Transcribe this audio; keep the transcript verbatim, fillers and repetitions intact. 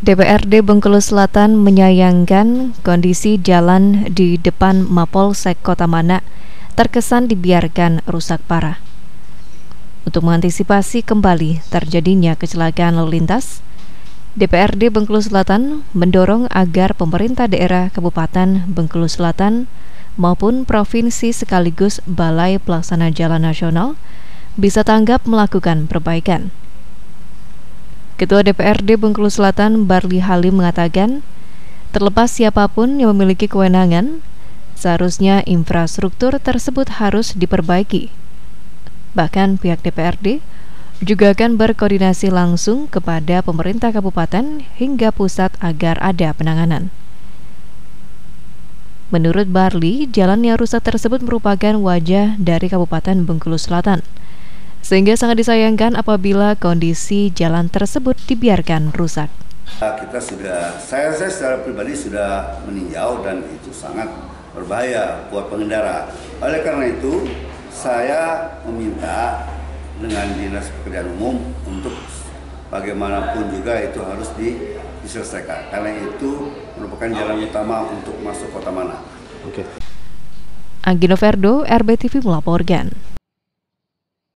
D P R D Bengkulu Selatan menyayangkan kondisi jalan di depan Mapolsek Kota Mana terkesan dibiarkan rusak parah. Untuk mengantisipasi kembali terjadinya kecelakaan lalu lintas, D P R D Bengkulu Selatan mendorong agar pemerintah daerah Kabupaten Bengkulu Selatan maupun provinsi sekaligus Balai Pelaksana Jalan Nasional bisa tanggap melakukan perbaikan. Ketua D P R D Bengkulu Selatan Barli Halim mengatakan, terlepas siapapun yang memiliki kewenangan, seharusnya infrastruktur tersebut harus diperbaiki. Bahkan pihak D P R D juga akan berkoordinasi langsung kepada pemerintah kabupaten hingga pusat agar ada penanganan. Menurut Barli, jalan yang rusak tersebut merupakan wajah dari Kabupaten Bengkulu Selatan, sehingga sangat disayangkan apabila kondisi jalan tersebut dibiarkan rusak. Kita sudah, saya, saya secara pribadi sudah meninjau dan itu sangat berbahaya buat pengendara. Oleh karena itu, saya meminta dengan Dinas Pekerjaan Umum untuk bagaimanapun juga itu harus di, diselesaikan. Karena itu merupakan jalan utama untuk masuk Kota Mana. Oke. Anggi Noverdo, R B T V melaporkan.